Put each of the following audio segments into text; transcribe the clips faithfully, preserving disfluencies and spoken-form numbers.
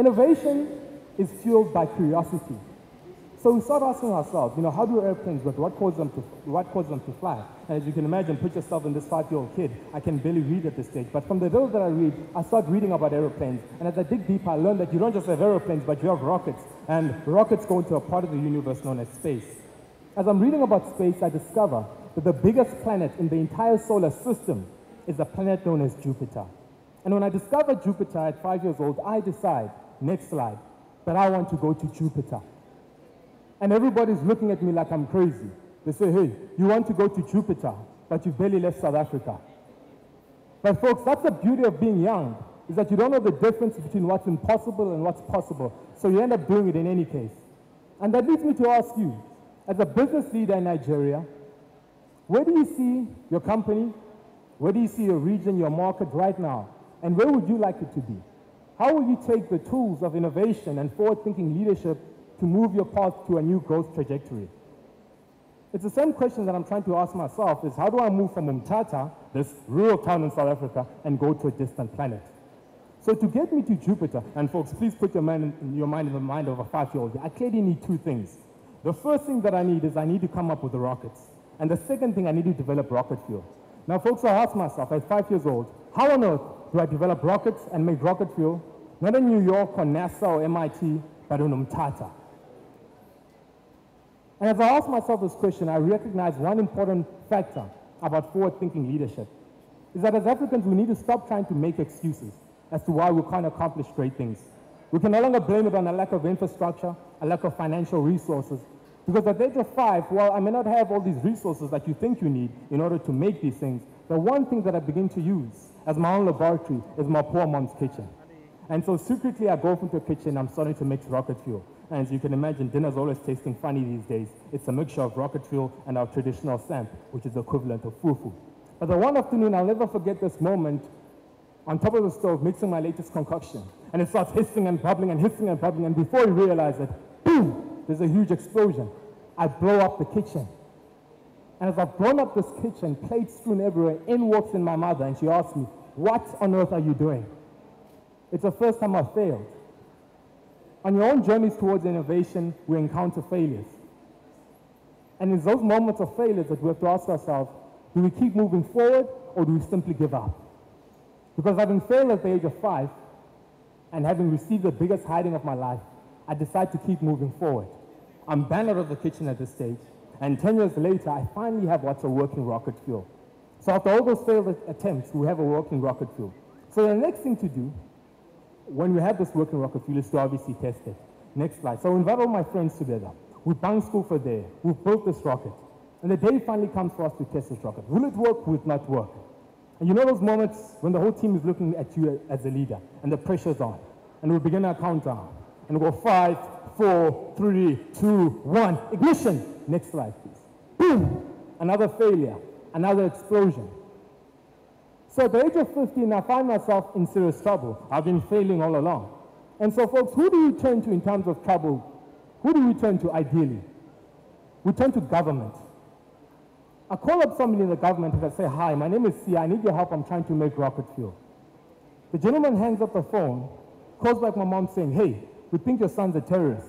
Innovation is fueled by curiosity. So we start asking ourselves, you know, how do airplanes work? What causes them to, what causes them to fly? And as you can imagine, put yourself in this five-year-old kid. I can barely read at this stage. But from the little that I read, I start reading about airplanes. And as I dig deeper, I learn that you don't just have airplanes, but you have rockets. And rockets go into a part of the universe known as space. As I'm reading about space, I discover that the biggest planet in the entire solar system is a planet known as Jupiter. And when I discover Jupiter at five years old, I decide, next slide, that I want to go to Jupiter. And everybody's looking at me like I'm crazy. They say, hey, you want to go to Jupiter, but you've barely left South Africa. But folks, that's the beauty of being young, is that you don't know the difference between what's impossible and what's possible. So you end up doing it in any case. And that leads me to ask you, as a business leader in Nigeria, where do you see your company? Where do you see your region, your market right now? And where would you like it to be? How will you take the tools of innovation and forward-thinking leadership to move your path to a new growth trajectory? It's the same question that I'm trying to ask myself, is how do I move from Umtata, this rural town in South Africa, and go to a distant planet? So to get me to Jupiter, and folks, please put your mind in, your mind in the mind of a five-year-old, I clearly need two things. The first thing that I need is I need to come up with the rockets. And the second thing, I need to develop rocket fuel. Now, folks, I ask myself, at five years old, how on earth do I develop rockets and make rocket fuel? Not in New York or NASA or M I T, but in Umtata. And as I ask myself this question, I recognize one important factor about forward-thinking leadership, is that as Africans, we need to stop trying to make excuses as to why we can't accomplish great things. We can no longer blame it on a lack of infrastructure, a lack of financial resources, because at the age of five, while I may not have all these resources that you think you need in order to make these things, the one thing that I begin to use as my own laboratory is my poor mom's kitchen. And so secretly, I go into the kitchen, I'm starting to mix rocket fuel. And as you can imagine, dinner's always tasting funny these days. It's a mixture of rocket fuel and our traditional samp, which is the equivalent of fufu. But the one afternoon, I'll never forget this moment on top of the stove, mixing my latest concoction. And it starts hissing and bubbling and hissing and bubbling, and before you realize it, boom, there's a huge explosion. I blow up the kitchen. And as I've blown up this kitchen, plates strewn everywhere, in walks in my mother, and she asks me, what on earth are you doing? It's the first time I've failed. On your own journeys towards innovation, we encounter failures. And it's those moments of failures that we have to ask ourselves, do we keep moving forward or do we simply give up? Because having failed at the age of five and having received the biggest hiding of my life, I decide to keep moving forward. I'm banned out of the kitchen at this stage, and ten years later, I finally have what's a working rocket fuel. So after all those failed attempts, we have a working rocket fuel. So the next thing to do, when we have this working rocket fuel, is to obviously test it. Next slide. So we invite all my friends together. We bang school for a day. We've built this rocket. And the day finally comes for us to test this rocket. Will it work? Will it not work? And you know those moments when the whole team is looking at you as a leader, and the pressure's on. And we begin our countdown. And we go five, four, three, two, one, ignition. Next slide, please. Boom! Another failure, another explosion. So at the age of fifteen, I find myself in serious trouble. I've been failing all along. And so folks, who do you turn to in terms of trouble? Who do we turn to ideally? We turn to government. I call up somebody in the government and I say, hi, my name is Siya, I need your help, I'm trying to make rocket fuel. The gentleman hangs up the phone, calls back my mom saying, hey, we think your son's a terrorist.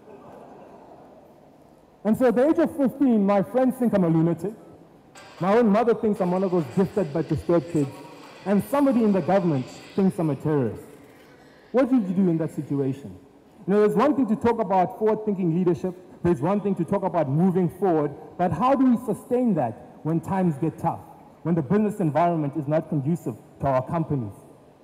And so at the age of fifteen, my friends think I'm a lunatic. My own mother thinks I'm one of those gifted but disturbed kids. And somebody in the government thinks I'm a terrorist. What did you do in that situation? You know, there's one thing to talk about forward-thinking leadership. There's one thing to talk about moving forward. But how do we sustain that when times get tough? When the business environment is not conducive to our companies?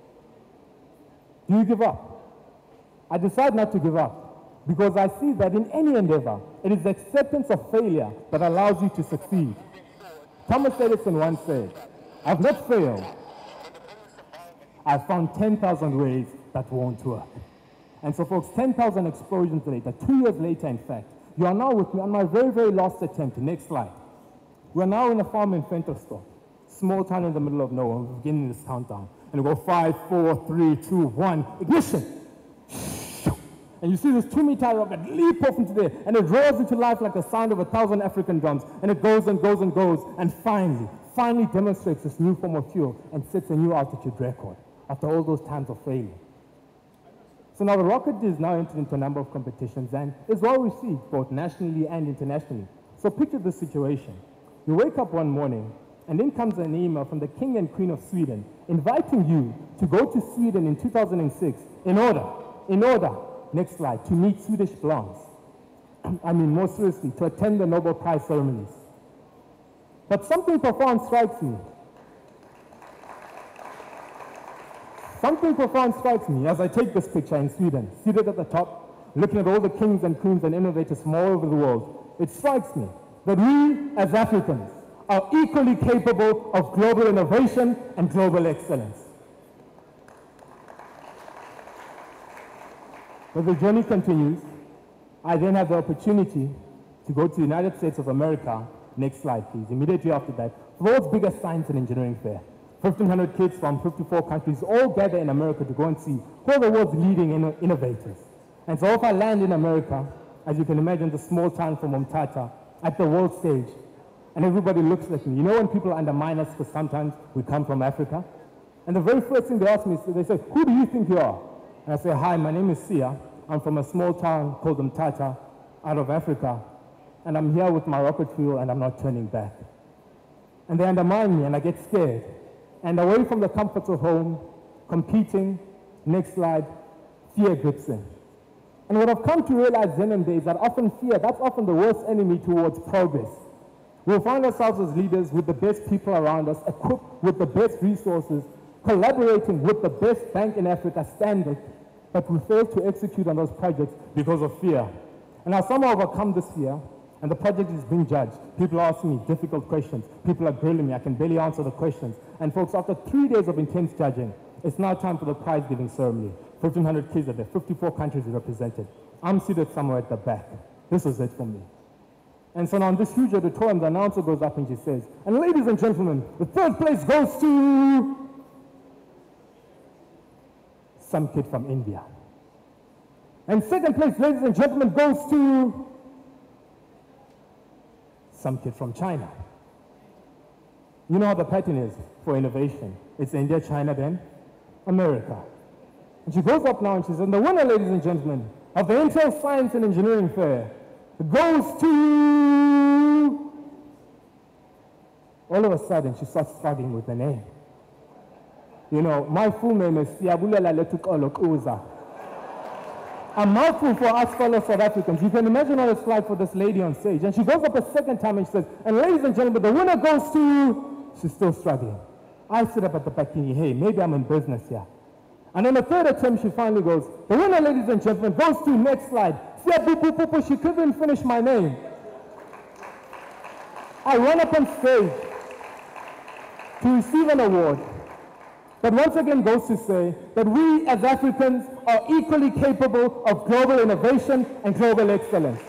Do you give up? I decide not to give up, because I see that in any endeavor, it is acceptance of failure that allows you to succeed. Thomas Edison once said, I've not failed. I've found ten thousand ways that won't work. And so folks, ten thousand explosions later, two years later in fact, you are now with me on my very, very last attempt. Next slide. We're now in a farm in Ventersdorp, small town in the middle of nowhere. We're beginning this countdown. And we go five, four, three, two, one, ignition. And you see this two-meter rocket leap off into there, and it roars into life like the sound of a thousand African drums, and it goes and goes and goes, and finally, finally demonstrates this new form of fuel and sets a new altitude record after all those times of failure. So now the rocket is now entered into a number of competitions and is well received both nationally and internationally. So picture this situation. You wake up one morning and then comes an email from the King and Queen of Sweden inviting you to go to Sweden in two thousand six in order, in order, next slide, to meet Swedish blondes. I mean, more seriously, to attend the Nobel Prize ceremonies. But something profound strikes me. Something profound strikes me as I take this picture in Sweden, seated at the top, looking at all the kings and queens and innovators from all over the world. It strikes me that we, as Africans, are equally capable of global innovation and global excellence. But the journey continues. I then have the opportunity to go to the United States of America. Next slide, please. Immediately after that, the world's biggest science and engineering fair. fifteen hundred kids from fifty-four countries all gather in America to go and see who are the world's leading inno innovators. And so if I land in America, as you can imagine, the small town from Umtata, at the world stage, and everybody looks at me. You know when people undermine us because sometimes we come from Africa? And the very first thing they ask me is, they say, who do you think you are? And I say, hi, my name is Siya. I'm from a small town called Umtata, out of Africa. And I'm here with my rocket fuel and I'm not turning back. And they undermine me and I get scared. And away from the comforts of home, competing, next slide, fear grips in. And what I've come to realize then and there is that often fear, that's often the worst enemy towards progress. We'll find ourselves as leaders with the best people around us, equipped with the best resources, collaborating with the best bank in Africa, Standard, but we fail to execute on those projects because of fear. And now somehow overcome this fear, and the project is being judged. People ask me difficult questions. People are grilling me. I can barely answer the questions. And folks, after three days of intense judging, it's now time for the prize-giving ceremony. fifteen hundred kids are there, fifty-four countries are represented. I'm seated somewhere at the back. This was it for me. And so now in this huge auditorium, the announcer goes up and she says, and ladies and gentlemen, the third place goes to some kid from India. And second place, ladies and gentlemen, goes to some kid from China. You know how the pattern is for innovation. It's India, China, then America. And she goes up now and she says, and the winner, ladies and gentlemen, of the Intel Science and Engineering Fair goes to... All of a sudden, she starts struggling with the name. You know, my full name is Siyabuela Xuza. A mouthful for us fellow South Africans. You can imagine what it's like for this lady on stage. And she goes up a second time and she says, and ladies and gentlemen, the winner goes to... She's still struggling. I sit up at the back thinking, hey, maybe I'm in business here. And on the third attempt, she finally goes, the winner, ladies and gentlemen, goes to, next slide. She couldn't finish my name. I run up on stage to receive an award that once again goes to say that we as Africans are equally capable of global innovation and global excellence.